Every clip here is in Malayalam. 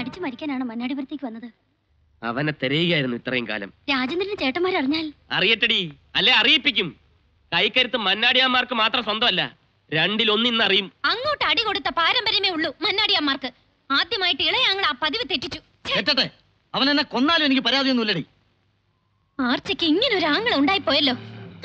അടിച്ചു മരിക്കാനാണ് മന്നാടിപുരത്തേക്ക് വന്നത്. അവനെ തിരയുകയായിരുന്നു ഇത്രയും കാലം. രാജേന്ദ്രന്റെ ചേട്ടന്മാരറിഞ്ഞാൽ? അറിയട്ടടി, അല്ലെ അറിയിപ്പിക്കും. കൈക്കരുത്ത് മന്നാടിയാന്മാർക്ക് മാത്രം സ്വന്തമല്ല, രണ്ടിലൊന്നിന്ന് അറിയും. അങ്ങോട്ട് അടി കൊടുത്ത പാരമ്പര്യമേ ഉള്ളൂ മന്നാടിയാന്മാർക്ക്. ആദ്യമായിട്ട് ഇളയാങ്ങൾ ആ പതിവ് തെറ്റിച്ചു. അവൻ എന്നെ കൊന്നാലും എനിക്ക് പരാതിയൊന്നുമില്ലടി. ആർച്ചയ്ക്ക് ഇങ്ങനെ ഒരു ആങ്ങള ഉണ്ടായിപ്പോയല്ലോ.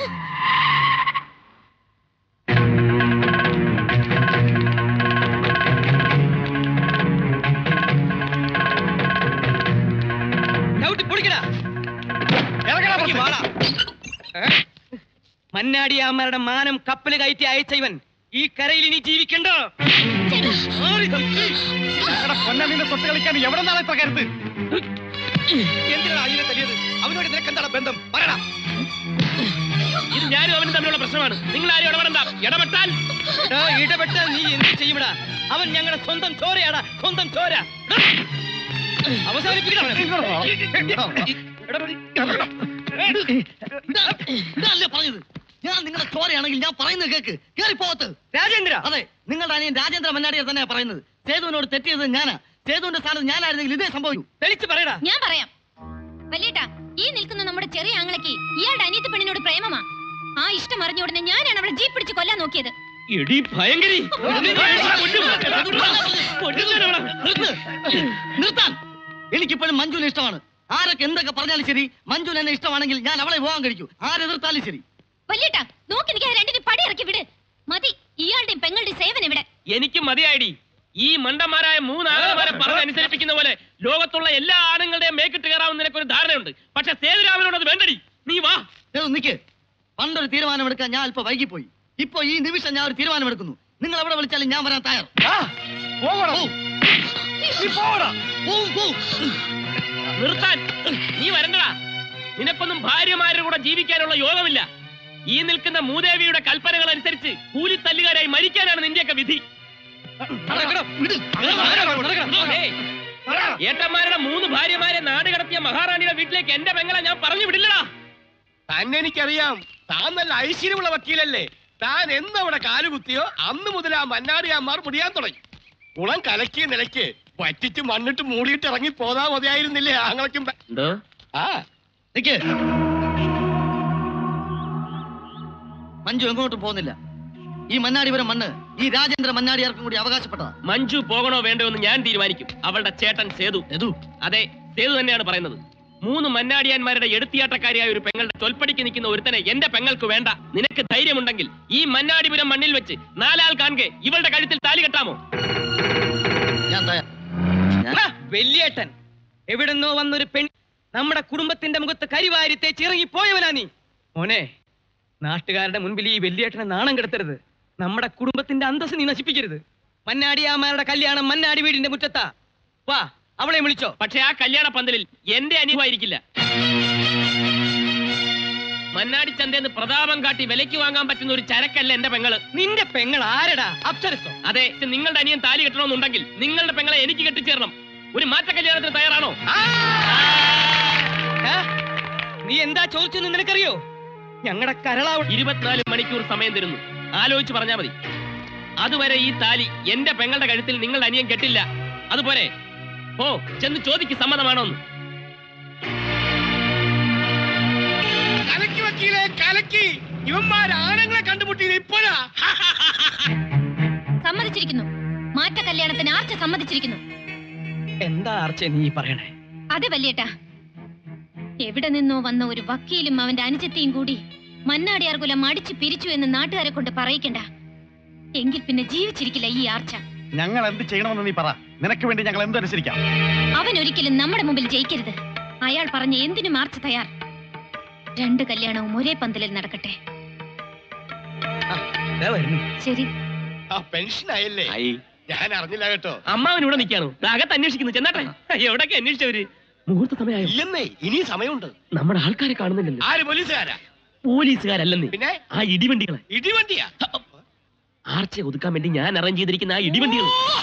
മന്നാടിയാമ്മരുടെ മാനം കപ്പല് കയറ്റി അയച്ച ഇവൻ ഈ കരയിൽ ഇനി ജീവിക്കണ്ടോ? തൊട്ട് കളിക്കാൻ എവിടെ നിന്നാണ് ഇത്ര കരുത്ത്? എന്തിനാണ് അതിനെ തല്ലിയത്? അവനോട് നിനക്ക് എന്താണ് ബന്ധം? പറയണം. ഇത് ഞാനും അവനും തമ്മിലുള്ള പ്രശ്നമാണ്. നിങ്ങൾ ആരും ഇടപെടണ്ട. ഇടപെട്ടാൽ നീ എന്ത് ചെയ്യുമടാ? അവൻ ഞങ്ങളുടെ സ്വന്തം ചോരയാടാ, സ്വന്തം ചോര. അവസാനിപ്പിക്കണം. പറഞ്ഞത് ഞാൻ നിങ്ങളുടെ ചോരയാണെങ്കിൽ ഞാൻ പറയുന്നത് കേക്ക്. കേറിപ്പോത്ത് രാജേന്ദ്ര. അതെ, നിങ്ങളുടെ അനിയൻ രാജേന്ദ്ര മന്നാടിയെ തന്നെയാ പറയുന്നത്. സേതുവിനോട് തെറ്റിയത് ഞാനാ. സേതുവിന്റെ സ്ഥാനത്ത് ഞാനായിരുന്നെങ്കിൽ ഇതേ സംഭവിക്കും. തെളിച്ച് പറയടാ. ഞാൻ പറയാം. വല്യേട്ടാ, ഈ നിൽക്കുന്ന നമ്മുടെ ചെറിയ ആങ്ങളയ്ക്ക് ഇയാളുടെ അനിയത്തി പെണ്ണിനോട് പ്രേമമാ. ആ ഇഷ്ടം അറിഞ്ഞ ഉടനെ ഞാനാണ് അവളെ ജീപ്പ് പിടിച്ച് കൊല്ലാൻ നോക്കിയത്. നിർത്താൻ. എനിക്കിപ്പോഴും മഞ്ജുവിനെ ഇഷ്ടമാണ്. ആരൊക്കെ എന്തൊക്കെ പറഞ്ഞാലും ശരി, മഞ്ജുവിന് എന്നെ ഇഷ്ടമാണെങ്കിൽ ഞാൻ അവളെ വിവാഹം കഴിക്കൂ. ആരെതിർത്താലും ശരി. വല്യേട്ടാ, നോക്കി നിൽക്കാൻ രണ്ടിനെ പടി ഇറക്കി വിട്. മതി ഇയാളുടെയും പെങ്ങളുടെയും സേവനം ഇവിടെ. എനിക്ക് മതിയായിടി. ഈ മണ്ടന്മാരായ മൂന്നാളുമാരെ പറഞ്ഞ് അനുസരിപ്പിക്കുന്ന പോലെ ലോകത്തുള്ള എല്ലാ ആണുങ്ങളുടെയും മേക്കിട്ട് കയറാമെന്ന് നിനക്കൊരു ധാരണയുണ്ട്. പക്ഷെ സേതുരാമനോട് അത് വേണ്ടടി. നീ വാ. നിക്ക്. പണ്ടൊരു തീരുമാനമെടുക്കാൻ ഞാൻ അല്പം വൈകിപ്പോയി. ഇപ്പൊ ഈ നിമിഷം ഞാൻ ഒരു തീരുമാനമെടുക്കുന്നു. നിങ്ങൾ എവിടെ വിളിച്ചാലും ഞാൻ വരാൻ തയ്യാർ. നിർത്താൻ. നീ വരണ്ടടാ. നിനക്കൊന്നും ഭാര്യമാരുടെ കൂടെ ജീവിക്കാനുള്ള യോഗമില്ല. ഈ നിൽക്കുന്ന മൂദേവിയുടെ കൽപ്പനകൾ അനുസരിച്ച് കൂലിത്തല്ലുകാരായി മരിക്കാനാണ് നിന്റെയൊക്കെ വിധി. ഏട്ടന്മാരുടെ 3 ഭാര്യമാരെ നാട് കടത്തിയ മഹാറാണിയുടെ വീട്ടിലേക്ക് എന്റെ പെങ്ങളെ ഞാൻ പറഞ്ഞു വിടില്ലടാ. തന്നെ എനിക്കറിയാം. താൻ നല്ല ഐശ്വര്യമുള്ള വക്കീലല്ലേ. താൻ എന്നവിടെ കാലുകുത്തിയോ അന്ന് മുതൽ ആ മന്നാടിയാന്മാർ മുടിയാൻ തുടങ്ങി. കുളം കലക്കിയ നിലയ്ക്ക് പറ്റിച്ച് മണ്ണിട്ട് മൂടിയിട്ട് ഇറങ്ങി പോതാ മതിയായിരുന്നില്ലേ ആങ്ങളയ്ക്കും? മഞ്ജു എങ്ങോട്ടും പോകുന്നില്ല. ഈ മന്നാടിപുരം മണ്ണ് ഈ രാജേന്ദ്ര മന്നാടിയാർക്കും കൂടി അവകാശപ്പെട്ടതാ. മഞ്ജു പോകണോ വേണ്ടോ എന്ന് ഞാൻ തീരുമാനിക്കും. അവളുടെ ചേട്ടൻ സേതു. അതെ, സേതു തന്നെയാണ് പറയുന്നത്. 3 മന്നാടിയാന്മാരുടെ എടുത്തിയാട്ടക്കാരിയായ ഒരു പെങ്ങളുടെ തൊൽപ്പടിക്ക് നിൽക്കുന്ന ഒരുത്തനെ എന്റെ പെങ്ങൾക്ക് വേണ്ട. നിനക്ക് ധൈര്യമുണ്ടെങ്കിൽ ഈ മന്നാടിപുരം മണ്ണിൽ വെച്ച് 4 ആൾ കാണുക ഇവളുടെ കഴുത്തിൽ താലി കെട്ടാമോ? വെല്ലിയേട്ടൻ എവിടെന്നോ വന്നൊരു പെൺ നമ്മുടെ കുടുംബത്തിന്റെ മുഖത്ത് കരിവാരി തേച്ച് ഇറങ്ങിപ്പോയവനാ നീ. മോനെ, നാട്ടുകാരുടെ മുൻപിൽ ഈ വെല്ലിയേട്ടനെ നാണം കെടുത്തരുത്. നമ്മുടെ കുടുംബത്തിന്റെ അന്തസ് നീ നശിപ്പിക്കരുത്. മന്നാടിയാമാരുടെ കല്യാണം മന്നാടി വീടിന്റെ മുറ്റത്താ. വാ, അവളെ വിളിച്ചോ. പക്ഷെ ആ കല്യാണ പന്തലിൽ എന്റെ അനുഭവമായിരിക്കില്ല. മന്നാടി ചന്തയെന്ന് പ്രതാപം കാട്ടി വിലയ്ക്ക് വാങ്ങാൻ പറ്റുന്ന ഒരു ചരക്കല്ല എന്റെ പെങ്ങള്. നിന്റെ പെങ്ങൾ ആരടാ? അപ്സരസോ? അതെ, നിങ്ങളുടെ അനിയൻ താലി കെട്ടണമെന്നുണ്ടെങ്കിൽ നിങ്ങളുടെ പെങ്ങളെ എനിക്ക് കെട്ടിച്ചേരണം. ഒരു മാറ്റ കല്യാണത്തിന് തയ്യാറാണോ? നീ എന്താ ചോദിച്ചെന്ന് നിനക്കറിയോ? ഞങ്ങളുടെ കരളാവ് 24 മണിക്കൂർ സമയം തരുന്നു. ആലോചിച്ച് പറഞ്ഞാ മതി. അതുവരെ ഈ താലി എന്റെ പെങ്ങളുടെ കഴുത്തിൽ നിങ്ങളുടെ അനിയൻ കെട്ടില്ല. അതുപോലെ ഓ ചെന്ന് ചോദിക്ക് സമ്മതമാണോന്ന്. കലക്കി വക്കീലെ, കലക്കി. ഇവന്മാരാണുങ്ങളെ കണ്ടുമുട്ടിയത് ഇപ്പോഴാ. സമ്മതിച്ചിരിക്കുന്നു. മാറ്റ കല്യാണത്തിന് ആർച്ച സമ്മതിച്ചിരിക്കുന്നു. എന്താ ആർച്ച നീ പറയണേ? അതെ വല്യേട്ടാ, എവിടെ നിന്നോ വന്ന ഒരു വക്കീലും അവന്റെ അനുജത്തിയും കൂടി മന്നാടിയാർ കുലം അടിച്ചു പിരിച്ചു എന്ന് നാട്ടുകാരെ കൊണ്ട് പറയിക്കണ്ട. എങ്കിൽ പിന്നെ ജീവിച്ചിരിക്കില്ല ഈ ആർച്ച. ഞങ്ങൾ എന്ത് ചെയ്യണമെന്ന് നീ പറ. നിനക്ക് വേണ്ടി ഞങ്ങൾ എന്തനുസരിക്കാം. അവൻ ഒരിക്കലും നമ്മുടെ മുമ്പിൽ ജയിക്കരുത്. അയാൾ പറഞ്ഞ എന്തിനും ആർച്ച തയ്യാർ. 2 കല്യാണവും ഒരേ പന്തലിൽ നടക്കട്ടെ. ശരി. പെൻഷൻ ആയല്ലേ? ഞാൻ അറിഞ്ഞില്ല കേട്ടോ. അമ്മാവൻ ഇവിടെ നിൽക്കാണോ? അകത്ത് അന്വേഷിക്കുന്നു. ചെന്നാട്ടെ. എവിടൊക്കെ അന്വേഷിച്ചവര്? മുഹൂർത്ത സമയമായി. ഇല്ലെന്നേ, ഇനി സമയമുണ്ട്. നമ്മുടെ ആൾക്കാരെ കാണുന്നില്ലല്ലോ. ആര്? പോലീസുകാരാ? പോലീസുകാരല്ലെന്ന്, പിന്നെ ആ ഇടിവണ്ടികളെ. ഇടിവണ്ടിയാ? ആർച്ചയെ ഒതുക്കാൻ വേണ്ടി ഞാൻ അറേഞ്ച് ചെയ്തിരിക്കുന്ന ആ ഇടിവണ്ടികൾ.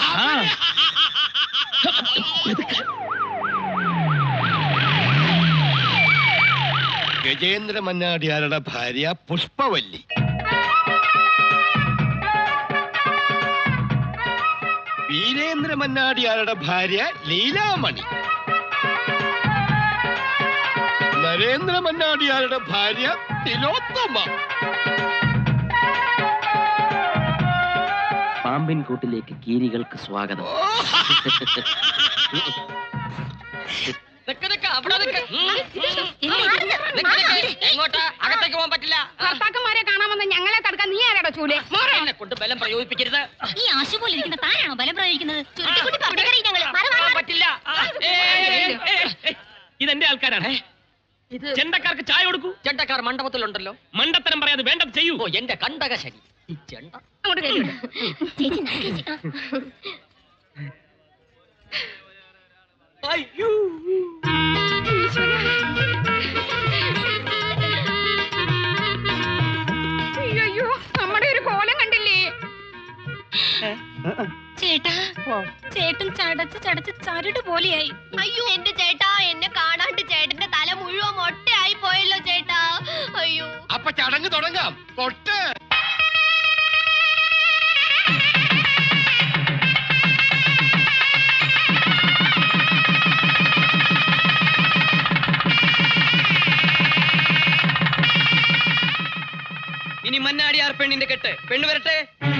ഗജേന്ദ്ര മന്നാടിയാരുടെ ഭാര്യ പുഷ്പവല്ലി. ഈ വീരേന്ദ്ര മന്നാടിയാരുടെ ഭാര്യ ലീലാമണി, നരേന്ദ്ര മന്നാടിയാരുടെ ഭാര്യ തിലോത്തമ. പാമ്പിൻ കൂട്ടിലേക്ക് കീരികൾക്ക് സ്വാഗതം. എങ്ങോട്ടാ? അകത്തേക്ക് പോകാൻ പറ്റില്ല. ഭർത്താക്കന്മാരെ കാണാമെന്ന് ഞങ്ങളെ തടുക്കാൻ നീ ആരാടോ ചൂല്? എന്നെ കൊണ്ട് ബലം പ്രയോഗിപ്പിക്കരുത്. ഈ ആശു പോലെ ഇരിക്കുന്ന താനാണോ ബലം പ്രയോഗിക്കുന്നത്? പറ്റില്ല. ഇതെന്റെ ആൾക്കാരാണ്. ഇത് ചെണ്ടക്കാർക്ക് ചായ കൊടുക്കൂ. ചെണ്ടക്കാർ മണ്ഡപത്തിലുണ്ടല്ലോ. മണ്ടത്തരം പറയാതെ വേണ്ടത് ചെയ്യൂ. ഓ, എന്റെ കണ്ടക ശരി. ഈ ചെണ്ട അങ്ങോട്ട് കേട്ടോ. അയ്യോ. അയ്യോ, നമ്മുടെ ഒരു കോലം കണ്ടില്ലേ? ചേട്ടാ, ചേട്ടൻ ചടച്ച് ചടച്ച് ചരട് പോലെയായി. അയ്യോ എന്റെ ചേട്ടാ, എന്നെ കാണാണ്ട് ചേട്ടന്റെ തല മുഴുവൻ മൊട്ടയായി പോയല്ലോ ചേട്ടാ. അയ്യോ. അപ്പൊ ചടങ്ങ് തുടങ്ങാം. കൊട്ട്. ഇനി മന്നാടിയാർ പെണ്ണിന്റെ കെട്ട്. പെണ്ണ് വരട്ടെ.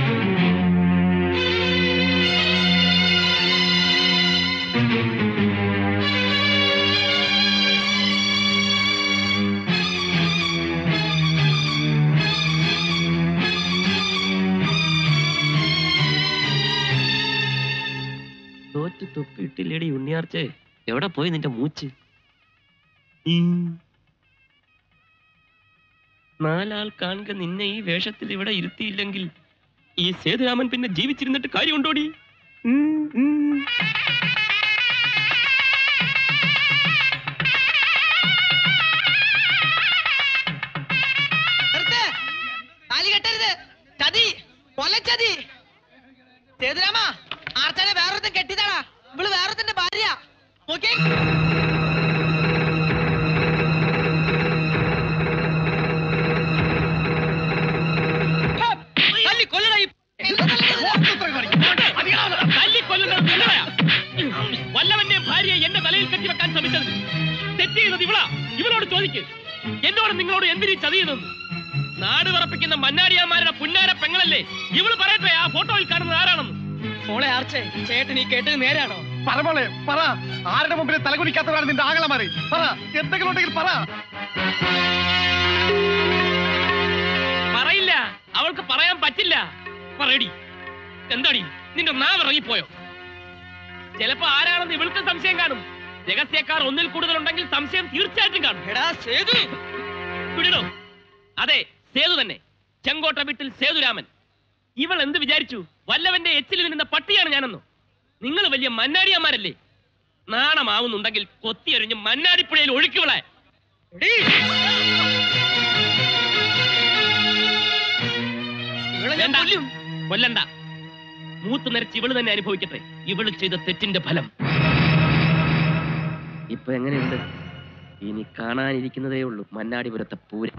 തോറ്റ് തൊപ്പിയിട്ടില്ലേടി ഉണ്ണിയാർച്ചേ. എവിടെ പോയി നിന്റെ മൂച്ച്? നാലാൾ കാണുക നിന്നെ ഈ വേഷത്തിൽ ഇവിടെ ഇരുത്തിയില്ലെങ്കിൽ ഈ സേതുരാമൻ പിന്നെ ജീവിച്ചിരുന്നിട്ട് കാര്യമുണ്ടോടി? താലി കെട്ടരുത്. ചതി, കൊലച്ചതി. സേതുരാമ, ആർച്ചാനെ വേറൊരുത്തൻ കെട്ടിയതാടാ. ഇവള് വേറൊരുത്തന്റെ ഭാര്യ. നോക്കിയേ. വല്ലവന്റെ ഭാര്യയെ എന്റെ തലയിൽ കെട്ടിവെക്കാൻ ശ്രമിച്ചത് തെറ്റ് ചെയ്തത് ഇവളാ. ഇവളോട് ചോദിക്ക്, എന്നോട് നിങ്ങളോട് എന്തിനീ ചതിയെന്ന്. നാട് വിറപ്പിക്കുന്ന മന്നാടിയാന്മാരുടെ പുന്നാര പെങ്ങളല്ലേ ഇവള്. പറയട്ടെ, ആ ഫോട്ടോയിൽ കാണുന്നത് ആരാണെന്ന്. മോളെ ആർച്ചേ, ചേട്ടൻ ഈ കേട്ടത് നേരാണോ? പറമോളെ പറ. ആരുടെ മുമ്പിൽ തലകുനിക്കാത്തവരാണ് നിന്റെ ആങ്ങളമാരെ? പറ, എന്തെങ്കിലും ഉണ്ടെങ്കിൽ പറ. പറയില്ല, അവൾക്ക് പറയാൻ പറ്റില്ല. പറയടി, എന്താടി നിന്റെ നാവിറങ്ങിപ്പോയോ? ചിലപ്പോ ആരാണെന്ന് ഇവൾക്ക് സംശയം കാണും. രഹസ്യക്കാർ ഒന്നിൽ കൂടുതൽ ഉണ്ടെങ്കിൽ സംശയം തീർച്ചയായിട്ടും കാണും. എടാ സേതു, വിടണോ? അതെ, സേതു തന്നെ. ചെങ്കോട്ട വീട്ടിൽ സേതുരാമൻ. ഇവൾ എന്ത് വിചാരിച്ചു? വല്ലവന്റെ എച്ചിൽ നിന്ന പട്ടിയാണ് ഞാനെന്നോ? നിങ്ങൾ വലിയ മന്നാടിയന്മാരല്ലേ? നാണമാവുന്നുണ്ടെങ്കിൽ കൊത്തിയെറിഞ്ഞ് മന്നാടിപ്പുഴയിൽ ഒഴുക്കിവിളെ. വേണ്ട, കൊല്ലണ്ട. മൂത്ത് നിരച്ച് ഇവള് തന്നെ അനുഭവിക്കട്ടെ. ഇവള് ചെയ്ത തെറ്റിന്റെ ഫലം. ഇപ്പൊ എങ്ങനെയുണ്ട്? ഇനി കാണാനിരിക്കുന്നതേ ഉള്ളൂ മന്നാടിപുരത്തെ പൂരം.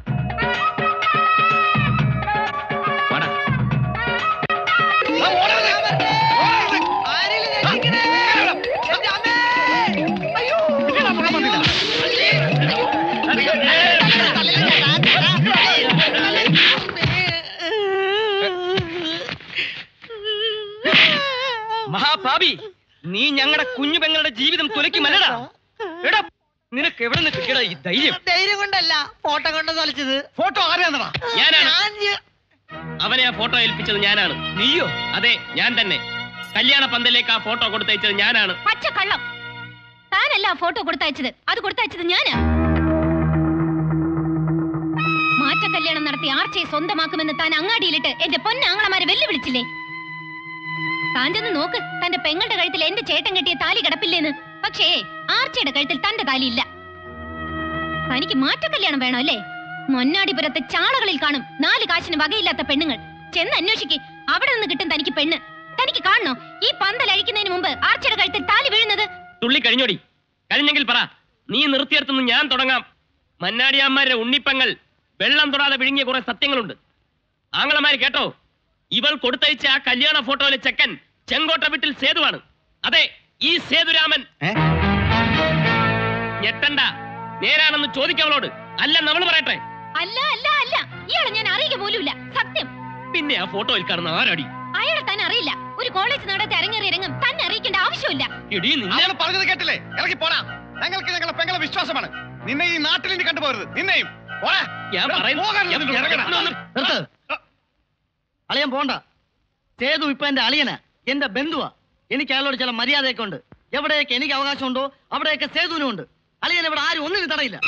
മഹാപാപി, നീ ഞങ്ങളുടെ കുഞ്ഞു പെങ്ങളുടെ ജീവിതം തുലയ്ക്കുമല്ലടാ. എടാ, നിനക്ക് എവിടെ നിന്ന് കിട്ടിയടാ ഈ ധൈര്യം? ധൈര്യം കൊണ്ടല്ല, ഫോട്ടോ കൊണ്ട് തൊലച്ചത്. ഫോട്ടോ ആരെയാണെന്നാ? ഞാനാണ്. അവനെ ആ ഫോട്ടോ ഏൽപ്പിച്ചത് ഞാനാണ്. നീയോ? അതെ, ഞാൻ തന്നെ. കല്യാണ പന്തലിലേക്ക് ആ ഫോട്ടോ കൊടുത്തയച്ചത് ഞാനാണ്. പച്ച കള്ളം. താനല്ല ആ ഫോട്ടോ കൊടുത്തയച്ചത്, അത് കൊടുത്തയച്ചത് ഞാനാ. മാറ്റ കല്യാണം നടത്തി ആർച്ചയെ സ്വന്തമാക്കുമെന്ന് താൻ അങ്ങാടിയിലിട്ട് എന്റെ പൊന്നാങ്ങളമാരെ വെല്ലുവിളിച്ചില്ലേ? താൻ ചെന്ന് നോക്ക്, തന്റെ പെങ്ങളുടെ കഴുത്തിൽ എന്റെ ചേട്ടൻ കെട്ടിയ താലി കിടപ്പില്ലേന്ന്. പക്ഷേ ആർച്ചയുടെ കഴുത്തിൽ തന്റെ താലി ഇല്ല. തനിക്ക് മാറ്റ കല്യാണം വേണോ അല്ലേ? മൊന്നാടിപുരത്തെ ചാളകളിൽ കാണും 4 കാശിന് വകയില്ലാത്ത പെണ്ണുങ്ങൾ. ചെന്ന് അന്വേഷിക്ക്, അവിടെ നിന്ന് കിട്ടും തനിക്ക് പെണ്ണ്. തനിക്ക് കാണണോ ഈ പന്തൽ അഴിക്കുന്നതിന് മുമ്പ് ആർച്ചയുടെ കഴുത്തിൽ താലി വീഴുന്നത്? തുള്ളി കഴിഞ്ഞോടി. കഴിഞ്ഞെങ്കിൽ പറ, നീ നിർത്തിയെടുത്തുനിന്ന് ഞാൻ തുടങ്ങാം. മന്നാടിയാന്മാരുടെ ഉണ്ണിപ്പങ്ങൾ വെള്ളം തൊടാതെ വിഴുങ്ങിയ കുറെ സത്യങ്ങളുണ്ട്. ആങ്ങളമാര് കേട്ടോ, ഇവൾ കൊടുത്തയച്ച ആ കല്യാണ ഫോട്ടോയിലെ ചെക്കൻ ചെങ്കോട്ട വീട്ടിൽ സേതുവാണ്. അതെ, ഈ സേതുരാമൻ. ഞെട്ടണ്ട, നേരാണെന്ന് ചോദിക്കവളോട്. അല്ല നമ്മൾ പറയട്ടെ. അല്ല അല്ല അല്ല, ഇയാളെ ഞാൻ അറിയുക പോലുമില്ല, സത്യം. പിന്നെ ആ ഫോട്ടോയിൽ കാണുന്ന ആരടി? അയാളെ തന്നെ അറിയില്ല. ഒരു കോളേജ് നടത്തി അരങ്ങേറിയ രംഗം തന്നെ അറിയിക്കേണ്ട ആവശ്യമില്ല. എടീ, നിന്നെ പറഞ്ഞത് കേട്ടില്ലേ? ഇറങ്ങി പോടാ. ഞങ്ങൾക്ക് ഞങ്ങളെ പെങ്ങളെ വിശ്വാസമാണ്. നിന്നെ ഈ നാട്ടിൽ ഇനി കണ്ടുപോകരുത്. നിന്നെയും ഞാൻ നിർത്ത്. അളിയൻ പോണ്ട. സേതു ഇപ്പൊ എന്റെ അളിയനാ, എന്റെ ബന്ധുവാ. എനിക്ക് അയാളോട് ചില മര്യാദയൊക്കെ ഉണ്ട്. എവിടെയൊക്കെ എനിക്ക് അവകാശമുണ്ടോ അവിടെയൊക്കെ സേതുവിനും ഉണ്ട്. അളിയൻ ഇവിടെ ആരും ഒന്നിനും തടയില്ല.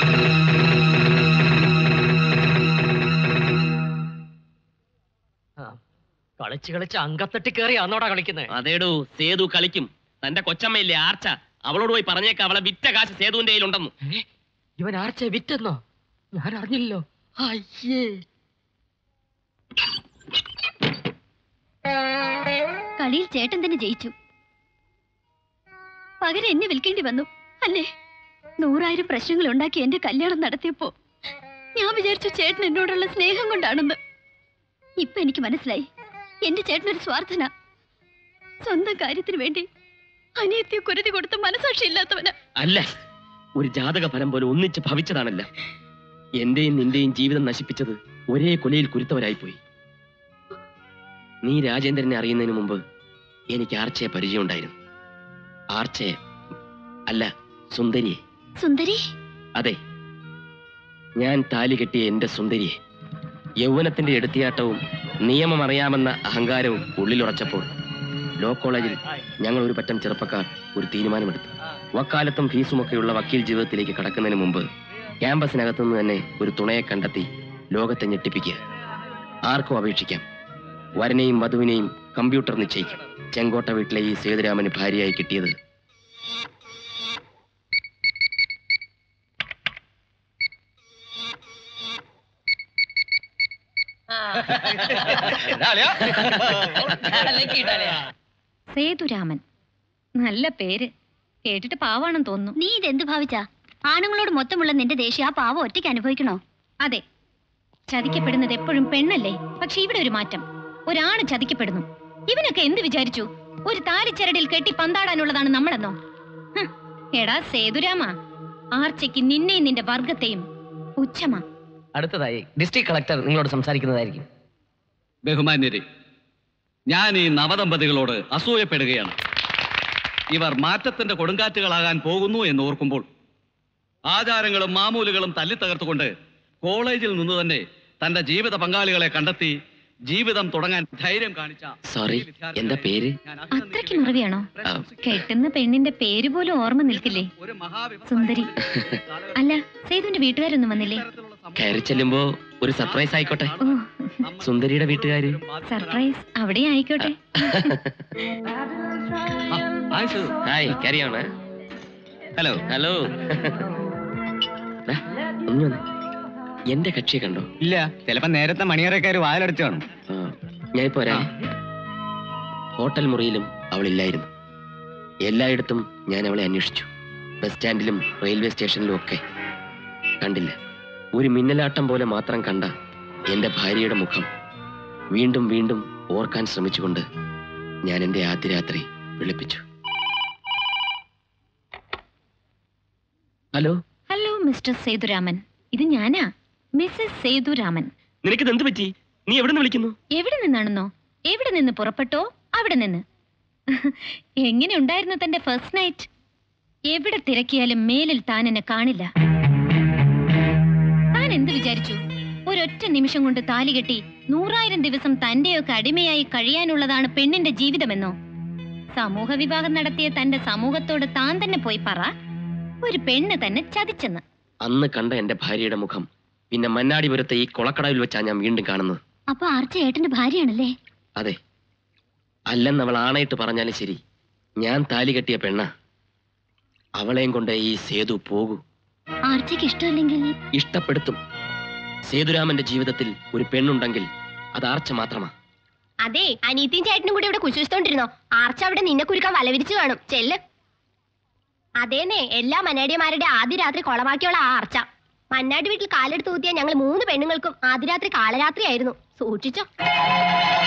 കളിച്ച് കളിച്ച് അങ്കത്തട്ടി കയറി അന്നോടാ കളിക്കുന്നത്. അതേടോ, സേതു കളിക്കും. തന്റെ കൊച്ചമ്മയില്ലേ ആർച്ച, അവളോട് പോയി പറഞ്ഞേക്ക അവളെ വിറ്റ കാശ് സേതുവിന്റെ കയ്യിലുണ്ടെന്ന്. ഇവൻ ആർച്ച വിറ്റെന്നോ? ഞാൻ അറിഞ്ഞില്ലല്ലോ. അയ്യേ, കളിയിൽ ചേട്ടൻ തന്നെ ജയിച്ചു. പകരം എന്നെ വിൽക്കേണ്ടി വന്നു അല്ലേ? 100,000 പ്രശ്നങ്ങൾ ഉണ്ടാക്കി എന്റെ കല്യാണം നടത്തിയപ്പോ ഞാൻ വിചാരിച്ചു ചേട്ടൻ എന്നോടുള്ള സ്നേഹം കൊണ്ടാണെന്ന്. ഇപ്പൊ എനിക്ക് മനസ്സിലായി, എന്റെ ചേട്ടനൊരു സ്വാർത്ഥന. സ്വന്തം കാര്യത്തിന് വേണ്ടി അനിയത്തിയെ കുരുതി കൊടുത്ത് മനസാക്ഷി ഇല്ലാത്തവന്. അല്ല, ഒരു ജാതക ഫലം പോലെ ഒന്നിച്ച് ഭവിച്ചതാണല്ല. എന്റെയും നിന്റെയും ജീവിതം നശിപ്പിച്ചത് ഒരേ കൊലയിൽ കുരുത്തവരായിപ്പോയി. നീ രാജേന്ദ്രനെ അറിയുന്നതിന് മുമ്പ് എനിക്ക് ആർച്ചയെ പരിചയമുണ്ടായിരുന്നു. ആർച്ചയെ അല്ല, സുന്ദരിയെ. സുന്ദരി? അതെ, ഞാൻ താലി കെട്ടിയ എന്റെ സുന്ദരിയെ. യൗവനത്തിന്റെ എടുത്തിയാട്ടവും നിയമം അറിയാമെന്ന അഹങ്കാരവും ഉള്ളിലുറച്ചപ്പോൾ ലോ കോളേജിൽ ഞങ്ങൾ ഒരു പറ്റം ചെറുപ്പക്കാർ ഒരു തീരുമാനമെടുത്തു. വക്കാലത്തും ഫീസുമൊക്കെയുള്ള വക്കീൽ ജീവിതത്തിലേക്ക് കടക്കുന്നതിന് മുമ്പ് ക്യാമ്പസിനകത്തുനിന്ന് തന്നെ ഒരു തുണയെ കണ്ടെത്തി ലോകത്തെ ഞെട്ടിപ്പിക്കുക. ആർക്കും അപേക്ഷിക്കാം. വരനെയും വധുവിനെയും കമ്പ്യൂട്ടർ നിശ്ചയിക്കും. ചെങ്കോട്ട വീട്ടിലെ ഈ സേതുരാമന് ഭാര്യയായി കിട്ടിയത് സേതുരാമൻ. നല്ല പേര്. കേട്ടിട്ട് പാവാണെന്ന് തോന്നുന്നു. നീ ഇതെന്ത് ഭാവിച്ചാ? ആണുങ്ങളോട് മൊത്തമുള്ള നിന്റെ ദേഷ്യം ആ പാവം ഒറ്റയ്ക്ക് അനുഭവിക്കണോ? അതെ, ചതിക്കപ്പെടുന്നത് എപ്പോഴും പെണ്ണല്ലേ. പക്ഷെ ഇവിടെ ഒരു മാറ്റം. ഒരാണ് ചതിക്കപ്പെടുന്നു. ഇവനൊക്കെ എന്ത് വിചാരിച്ചു? ഒരു താലിച്ചരടിൽ കെട്ടി പന്താടാനുള്ളതാണ് നമ്മളെന്നോ? എടാ സേതുരാമ, ആർച്ചയ്ക്ക് നിന്നെയും നിന്റെ വർഗത്തെയും പുച്ഛമാ. അടുത്തതായി ഡിസ്ട്രിക്ട് കളക്ടർ നിങ്ങളോട് സംസാരിക്കുന്നതായിരിക്കും. ബഹുമാന്യരെ, ഞാൻ ഈ നവദമ്പതികളോട് അസൂയപ്പെടുകയാണ്. ഇവർ മാറ്റത്തിന്റെ കൊടുങ്കാറ്റുകളാകാൻ പോകുന്നു എന്ന് ഓർക്കുമ്പോൾ ആചാരങ്ങളും മാമൂലുകളും തല്ലിത്തകർത്തുകൊണ്ട് കോളേജിൽ നിന്ന് തന്നെ തന്റെ ജീവിത പങ്കാളികളെ കണ്ടെത്തി ജീവിതം തുടങ്ങാൻ ധൈര്യം കാണിച്ച സോറി, എന്താ പേര്? അത്രയ്ക്ക് മറവിയാണോ? കെട്ടുന്ന പെണ്ണിന്റെ പേര് പോലും ഓർമ്മ നിൽക്കില്ലേ? സുന്ദരി. അല്ല, സേതുവിന്റെ വീട്ടുകാരൊന്നും വന്നില്ലേ? കയറി ചെല്ലുമ്പോ ഒരു സർപ്രൈസ് ആയിക്കോട്ടെ. സുന്ദരിയുടെ വീട്ടുകാര് സർപ്രൈസ് അവിടെ ആയിക്കോട്ടെ. ഹായ്, കാരിയാണ്. ഹലോ. ഹലോ. ഒന്ന് വന്നേ. എന്റെ കക്ഷിയെ കണ്ടോ? ഇല്ല, ചിലപ്പോ നേരത്തെ മണിയറക്കാര് വാതിലടച്ചു കാണും. ഞാനിപ്പോ വരാം. ഹോട്ടൽ മുറിയിലും അവളില്ലായിരുന്നു. എല്ലായിടത്തും ഞാൻ അവളെ അന്വേഷിച്ചു. ബസ് സ്റ്റാൻഡിലും റെയിൽവേ സ്റ്റേഷനിലും ഒക്കെ കണ്ടില്ല. ഒരു മിന്നലാട്ടം പോലെ മാത്രം കണ്ട എന്റെ ഭാര്യയുടെ മുഖം വീണ്ടും വീണ്ടും ഓർക്കാൻ ശ്രമിച്ചുകൊണ്ട് ഞാൻ എന്റെ ആദ്യ രാത്രി വിളിപ്പിച്ചു. ഹലോ. ഹലോ മിസ്റ്റർ സേതുരാമൻ, ഇത് ഞാനാ, മിസ്സസ് സേതുരാമൻ. നിനക്കിത് എന്ത് പറ്റി? നീ എവിടെ നിന്ന് വിളിക്കുന്നു? എവിടെ നിന്നാണെന്നോ? എവിടെ നിന്ന് പുറപ്പെട്ടോ അവിടെ നിന്ന്. എങ്ങനെ ഉണ്ടായിരുന്നു തന്റെ ഫസ്റ്റ് നൈറ്റ്? എവിടെ തിരക്കിയാലും മേലിൽ താൻ എന്നെ കാണില്ല. താൻ എന്ത് വിചാരിച്ചു? ഒരൊറ്റ നിമിഷം കൊണ്ട് താലി കെട്ടി 100,000 ദിവസം തന്റെയൊക്കെ അടിമയായി കഴിയാനുള്ളതാണ് പെണ്ണിന്റെ ജീവിതമെന്നോ? സമൂഹ വിവാഹം നടത്തിയ തന്റെ സമൂഹത്തോട് താൻ തന്നെ പോയി പറ, ഒരു പെണ്ണ് തന്നെ ചതിച്ചെന്ന്. അന്ന് കണ്ട എന്റെ ഭാര്യയുടെ മുഖം പിന്നെ മന്നാടിപുരത്തെ ഈ കൊളക്കടവിൽ വെച്ചാ ഞാൻ വീണ്ടും കാണുന്നത്. അപ്പൊ ആർച്ച ഏട്ടന്റെ ഭാര്യയാണല്ലേ? അതെ. അല്ലെന്ന് അവൾ ആണയിട്ട് പറഞ്ഞാലും ശരി, ഞാൻ താലി കെട്ടിയ പെണ്ണ. അവളെയും കൊണ്ട് ഈ സേതു പോകൂ. ആർച്ചയ്ക്ക് ഇഷ്ടമല്ലെങ്കിൽ? ഇഷ്ടപ്പെടുത്തും. സേതുരാമന്റെ ജീവിതത്തിൽ ഒരു പെണ്ണുണ്ടെങ്കിൽ അത് ആർച്ച മാത്രമാ. അതെ, അനീത്തിയും ചേട്ടനും കൂടി ഇവിടെ കുശിച്ചോണ്ടിരുന്നോ? ആർച്ച അവിടെ നിന്നെ കുരുക്കാൻ വലവിരിച്ചു കാണും. ചെല്ല്. അതേന്നെ, എല്ലാ മന്നാടിയന്മാരുടെ ആദ്യ രാത്രി കൊളവാക്കിയുള്ള ആ ആർച്ച. മന്നാടി വീട്ടിൽ കാലെടുത്ത് ഊത്തിയ ഞങ്ങൾ 3 പെണ്ണുങ്ങൾക്കും ആദ്യ രാത്രി കാലരാത്രി ആയിരുന്നു. സൂക്ഷിച്ചോ.